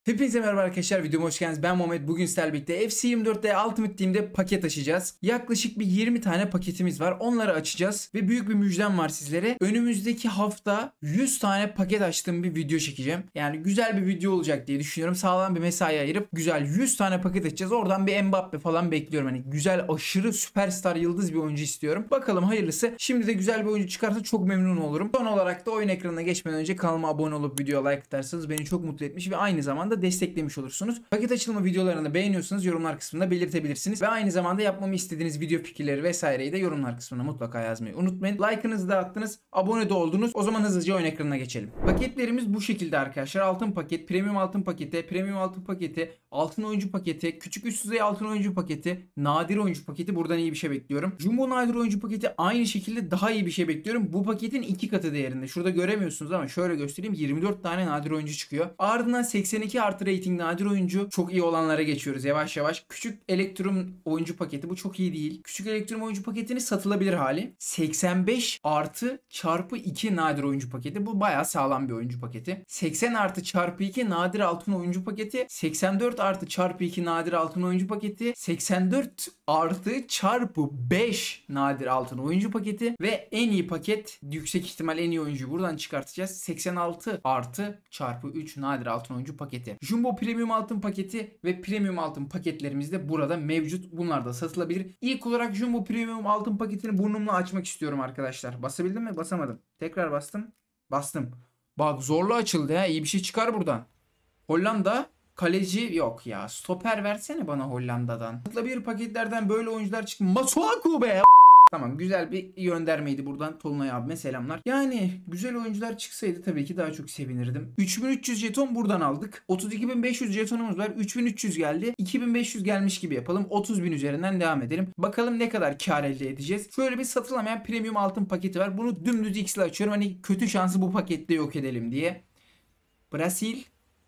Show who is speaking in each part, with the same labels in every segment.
Speaker 1: Hepinize merhaba arkadaşlar, videoma hoş geldiniz. Ben Muhammed. Bugün sizlerle birlikte FC24'te Ultimate Team'de paket açacağız. Yaklaşık bir 20 tane paketimiz var. Onları açacağız ve büyük bir müjdem var sizlere. Önümüzdeki hafta 100 tane paket açtığım bir video çekeceğim. Yani güzel bir video olacak diye düşünüyorum. Sağlam bir mesai ayırıp güzel 100 tane paket açacağız. Oradan bir Mbappe falan bekliyorum. Hani güzel, aşırı süperstar, yıldız bir oyuncu istiyorum. Bakalım hayırlısı. Şimdi de güzel bir oyuncu çıkarsa çok memnun olurum. Son olarak da oyun ekranına geçmeden önce kanalıma abone olup videoya like atarsanız beni çok mutlu etmiş ve aynı zamanda desteklemiş olursunuz. Paket açılımı videolarını beğeniyorsanız yorumlar kısmında belirtebilirsiniz. Ve aynı zamanda yapmamı istediğiniz video fikirleri vesaireyi de yorumlar kısmına mutlaka yazmayı unutmayın. Like'ınızı da attınız, abone de oldunuz. O zaman hızlıca oyun ekranına geçelim. Paketlerimiz bu şekilde arkadaşlar. Altın paket, premium altın paketi, premium altın paketi, altın oyuncu paketi, küçük üst düzey altın oyuncu paketi, nadir oyuncu paketi. Buradan iyi bir şey bekliyorum. Jumbo nadir oyuncu paketi, aynı şekilde daha iyi bir şey bekliyorum. Bu paketin 2 katı değerinde. Şurada göremiyorsunuz ama şöyle göstereyim. 24 tane nadir oyuncu çıkıyor. Ardından 82 artı rating nadir oyuncu. Çok iyi olanlara geçiyoruz yavaş yavaş. Küçük elektrum oyuncu paketi, bu çok iyi değil. Küçük elektrum oyuncu paketinin satılabilir hali. 85 artı çarpı 2 nadir oyuncu paketi. Bu bayağı sağlam bir oyuncu paketi. 80 artı çarpı 2 nadir altın oyuncu paketi. 84 artı çarpı 2 nadir altın oyuncu paketi. 84 artı çarpı 5 nadir altın oyuncu paketi. Ve en iyi paket, yüksek ihtimal en iyi oyuncuyu buradan çıkartacağız. 86 artı çarpı 3 nadir altın oyuncu paketi. Jumbo premium altın paketi ve premium altın paketlerimiz de burada mevcut. Bunlar da satılabilir. İlk olarak Jumbo premium altın paketini burnumla açmak istiyorum arkadaşlar. Basabildim mi? Basamadım. Tekrar bastım. Bastım. Bak zorla açıldı ya. İyi bir şey çıkar buradan. Hollanda kaleci yok ya. Stoper versene bana Hollanda'dan. Satılabilir paketlerden böyle oyuncular çıktı. Masuaku be. Tamam, güzel bir göndermeydi buradan Tolunay abime selamlar. Yani güzel oyuncular çıksaydı tabii ki daha çok sevinirdim. 3300 jeton buradan aldık. 32.500 jetonumuz var. 3300 geldi. 2500 gelmiş gibi yapalım. 30.000 üzerinden devam edelim. Bakalım ne kadar kar elde edeceğiz. Şöyle bir satılamayan premium altın paketi var. Bunu dümdüz X ile açıyorum. Hani kötü şansı bu pakette yok edelim diye. Brasil.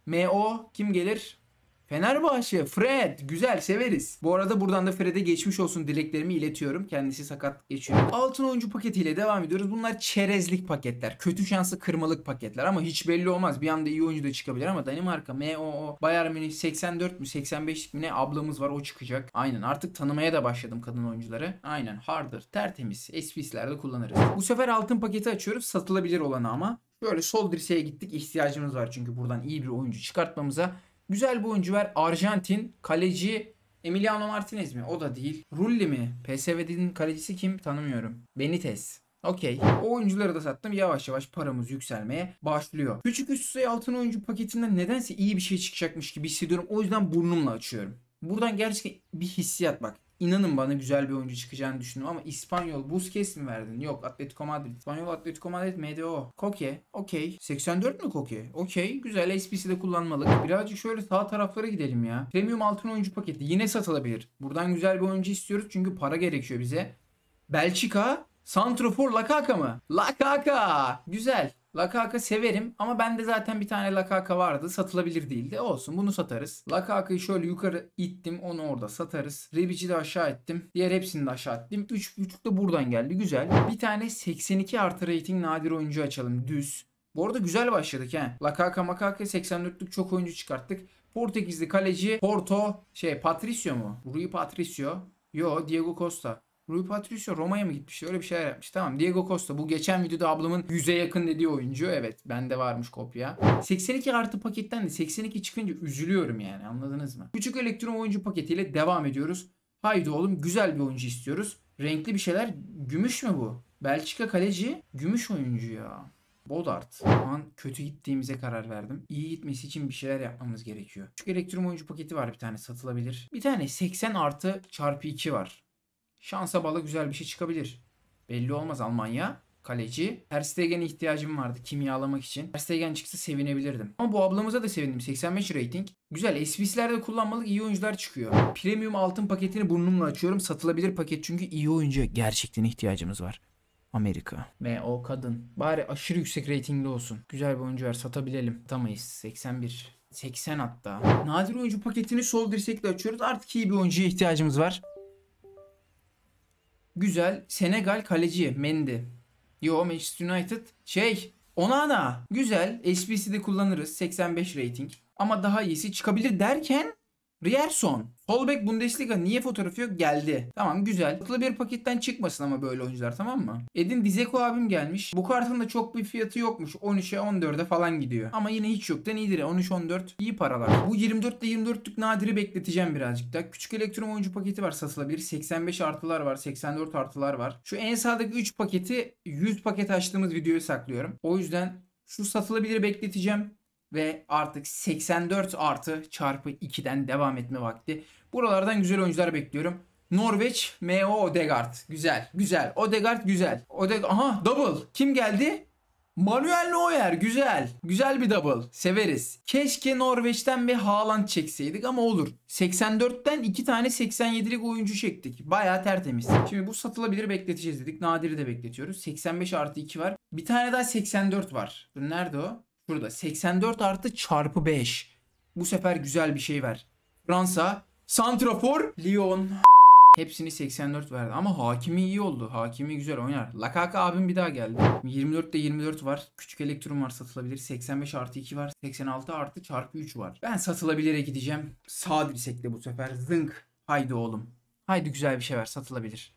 Speaker 1: MO kim gelir? Fenerbahçe, Fred. Güzel, severiz. Bu arada buradan da Fred'e geçmiş olsun dileklerimi iletiyorum. Kendisi sakat geçiyor. Altın oyuncu paketiyle devam ediyoruz. Bunlar çerezlik paketler. Kötü şanslı kırmalık paketler ama hiç belli olmaz. Bir anda iyi oyuncu da çıkabilir ama Danimarka, MOO, Bayern Münih 84 mü 85 mi ne ablamız var, o çıkacak. Aynen, artık tanımaya da başladım kadın oyuncuları. Aynen, hardır, tertemiz. SPS'lerde kullanırız. Bu sefer altın paketi açıyoruz. Satılabilir olanı ama. Böyle sol dirseğe gittik. İhtiyacımız var çünkü buradan iyi bir oyuncu çıkartmamıza. Güzel bir oyuncu var. Arjantin kaleci Emiliano Martinez mi? O da değil. Rulli mi? PSV'nin kalecisi kim? Tanımıyorum. Benitez. Okey. O oyuncuları da sattım. Yavaş yavaş paramız yükselmeye başlıyor. Küçük üst düzey altın oyuncu paketinden nedense iyi bir şey çıkacakmış gibi hissediyorum. O yüzden burnumla açıyorum. Buradan gerçekten bir hissiyat bak. İnanın bana güzel bir oyuncu çıkacağını düşündüm ama İspanyol Busquets mi verdin? Yok, Atletico Madrid. İspanyol Atletico Madrid MDO. Koke. Okey. 84 mü Koke? Okey. Güzel. SPC'de kullanmalık. Birazcık şöyle sağ taraflara gidelim ya. Premium altın oyuncu paketi. Yine satılabilir. Buradan güzel bir oyuncu istiyoruz çünkü para gerekiyor bize. Belçika. Santrofor Lakaka mı? Lakaka. Güzel. Lakaka severim ama bende zaten bir tane Lakaka vardı. Satılabilir değildi. Olsun, bunu satarız. Lakaka'yı şöyle yukarı ittim. Onu orada satarız. Rebic'i de aşağı ettim. Diğer hepsini de aşağı ettim. 3.5 da buradan geldi. Güzel. Bir tane 82 artı rating nadir oyuncu açalım. Düz. Bu arada güzel başladık he. Lakaka makaka 84'lük çok oyuncu çıkarttık. Portekizli kaleci Patricio mu? Rui Patricio. Yo, Diego Costa. Rui Patricio Roma'ya mı gitmiş? Öyle bir şeyler yapmış. Tamam, Diego Costa. Bu geçen videoda ablamın 100'e yakın dediği oyuncu. Evet, bende varmış kopya. 82 artı paketten de 82 çıkınca üzülüyorum yani, anladınız mı? Küçük elektron oyuncu paketiyle devam ediyoruz. Haydi oğlum, güzel bir oyuncu istiyoruz. Renkli bir şeyler. Gümüş mü bu? Belçika kaleci. Gümüş oyuncu ya. Bodart. Şu an kötü gittiğimize karar verdim. İyi gitmesi için bir şeyler yapmamız gerekiyor. Küçük elektron oyuncu paketi var, bir tane satılabilir. Bir tane 80 artı çarpı 2 var. Şansa bağlı güzel bir şey çıkabilir. Belli olmaz. Almanya. Kaleci. Ter Stegen'e ihtiyacım vardı kimyalamak için. Ter Stegen çıksa sevinebilirdim. Ama bu ablamıza da sevindim. 85 rating. Güzel. SPC'lerde kullanmalık iyi oyuncular çıkıyor. Premium altın paketini burnumla açıyorum. Satılabilir paket çünkü iyi oyuncu gerçekten ihtiyacımız var. Amerika. MO kadın. Bari aşırı yüksek ratingli olsun. Güzel bir oyuncu var, satabilelim. Satamayız. 81. 80 hatta. Nadir oyuncu paketini sol dirsekle açıyoruz. Artık iyi bir oyuncuya ihtiyacımız var. Güzel. Senegal kaleci Mendy. Yo, Manchester United. Onana. Güzel. SBC'de kullanırız. 85 rating. Ama daha iyisi çıkabilir derken Rierson. Solbek Bundesliga niye fotoğrafı yok? Geldi. Tamam güzel. Satılı bir paketten çıkmasın ama böyle oyuncular, tamam mı? Edin Dzeko abim gelmiş. Bu kartın da çok bir fiyatı yokmuş. 13'e 14'e falan gidiyor. Ama yine hiç yoktan iyidir. 13-14 iyi paralar. Bu 24'te 24'lük nadiri bekleteceğim birazcık da. Küçük elektron oyuncu paketi var satılabilir. 85 artılar var. 84 artılar var. Şu en sağdaki 3 paketi 100 paket açtığımız videoyu saklıyorum. O yüzden şu satılabilir bekleteceğim. Ve artık 84 artı çarpı 2'den devam etme vakti. Buralardan güzel oyuncular bekliyorum. Norveç, M.O. Odegaard. Güzel, güzel. Odegaard güzel. Aha, double. Kim geldi? Manuel Neuer. Güzel. Güzel bir double. Severiz. Keşke Norveç'ten bir Haaland çekseydik ama olur. 84'ten 2 tane 87'lik oyuncu çektik. Bayağı tertemiz. Şimdi bu satılabilir bekleteceğiz dedik. Nadir'i de bekletiyoruz. 85 artı 2 var. Bir tane daha 84 var. Nerede o? Burada 84 artı çarpı 5. Bu sefer güzel bir şey ver. Fransa. Santrafor. Lyon. Hepsini 84 verdi. Ama Hakimi iyi oldu. Hakimi güzel oynar. Lakaka abim bir daha geldi. 24'te 24 var. Küçük elektron var satılabilir. 85 artı 2 var. 86 artı çarpı 3 var. Ben satılabilire gideceğim. Sağ dirsekle bu sefer. Zınk. Haydi oğlum. Haydi güzel bir şey ver, satılabilir.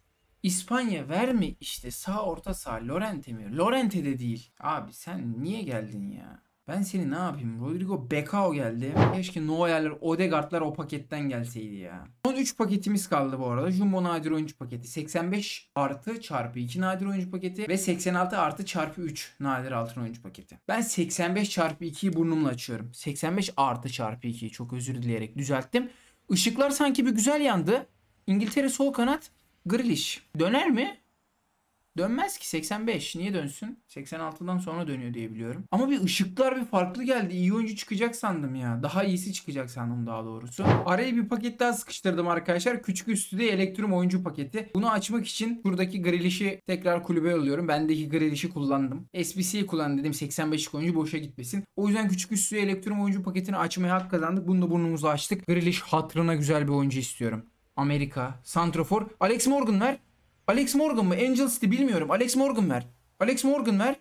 Speaker 1: İspanya verme işte, sağ orta saha. Llorente mi? Llorente de değil. Abi sen niye geldin ya? Ben seni ne yapayım? Rodrigo Becao geldi. Keşke Neuer'ler, Odegaard'lar o paketten gelseydi ya. Son 3 paketimiz kaldı bu arada. Jumbo nadir oyuncu paketi. 85 artı çarpı 2 nadir oyuncu paketi. Ve 86 artı çarpı 3 nadir altın oyuncu paketi. Ben 85 çarpı 2'yi burnumla açıyorum. 85 artı çarpı 2'yi çok özür dileyerek düzelttim. Işıklar sanki bir güzel yandı. İngiltere sol kanat. Grealish. Döner mi? Dönmez ki, 85. Niye dönsün? 86'dan sonra dönüyor diye biliyorum. Ama bir ışıklar bir farklı geldi. İyi oyuncu çıkacak sandım ya. Daha iyisi çıkacak sandım daha doğrusu. Araya bir paket daha sıkıştırdım arkadaşlar. Küçük üstü de elektrum oyuncu paketi. Bunu açmak için buradaki Grealish'i tekrar kulübe alıyorum. Bendeki Grealish'i kullandım. SBC'yi kullan dedim. 85'lik oyuncu boşa gitmesin. O yüzden küçük üstü elektrum oyuncu paketini açmaya hak kazandık. Bunu da burnumuzu açtık. Grealish hatırına güzel bir oyuncu istiyorum. Amerika. Santrafor. Alex Morgan ver. Alex Morgan mı? Angel City bilmiyorum. Alex Morgan ver. Alex Morgan ver.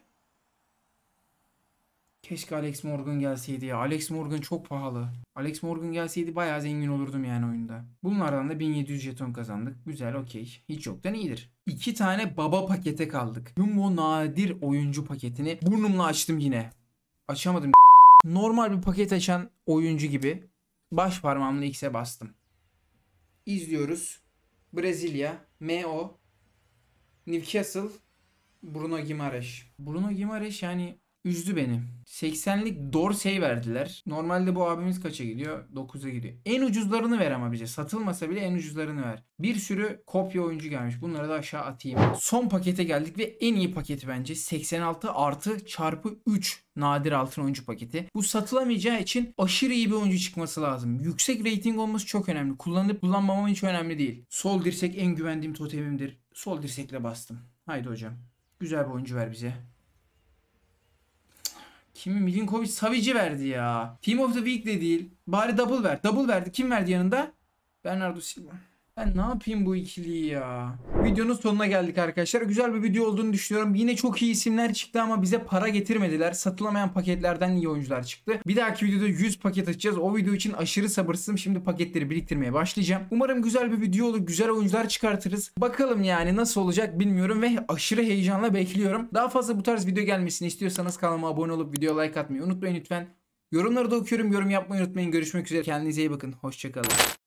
Speaker 1: Keşke Alex Morgan gelseydi ya. Alex Morgan çok pahalı. Alex Morgan gelseydi bayağı zengin olurdum yani oyunda. Bunlardan da 1700 jeton kazandık. Güzel, okey. Hiç yoktan iyidir. 2 tane baba pakete kaldık. Jumbo nadir oyuncu paketini burnumla açtım yine. Açamadım. Normal bir paket açan oyuncu gibi baş parmağımla X'e bastım. İzliyoruz. Brezilya, M.O. Newcastle, Bruno Guimaraes. Bruno Guimaraes yani üzdü beni. 80'lik Dorsey verdiler. Normalde bu abimiz kaça gidiyor? 9'a gidiyor. En ucuzlarını ver ama bize. Satılmasa bile en ucuzlarını ver. Bir sürü kopya oyuncu gelmiş. Bunları da aşağı atayım. Son pakete geldik ve en iyi paketi bence. 86 artı çarpı 3 nadir altın oyuncu paketi. Bu satılamayacağı için aşırı iyi bir oyuncu çıkması lazım. Yüksek rating olması çok önemli. Kullanıp kullanmamam hiç önemli değil. Sol dirsek en güvendiğim totemimdir. Sol dirsekle bastım. Haydi hocam. Güzel bir oyuncu ver bize. Kimi? Milinkovic Savic'i verdi ya. Team of the Week de değil. Bari double ver. Double verdi. Kim verdi yanında? Bernardo Silva. Ben ne yapayım bu ikiliyi ya? Videonun sonuna geldik arkadaşlar. Güzel bir video olduğunu düşünüyorum. Yine çok iyi isimler çıktı ama bize para getirmediler. Satılamayan paketlerden iyi oyuncular çıktı. Bir dahaki videoda 100 paket açacağız. O video için aşırı sabırsızım. Şimdi paketleri biriktirmeye başlayacağım. Umarım güzel bir video olur. Güzel oyuncular çıkartırız. Bakalım yani nasıl olacak bilmiyorum ve aşırı heyecanla bekliyorum. Daha fazla bu tarz video gelmesini istiyorsanız kanalıma abone olup videoya like atmayı unutmayın lütfen. Yorumları da okuyorum. Yorum yapmayı unutmayın. Görüşmek üzere. Kendinize iyi bakın. Hoşçakalın.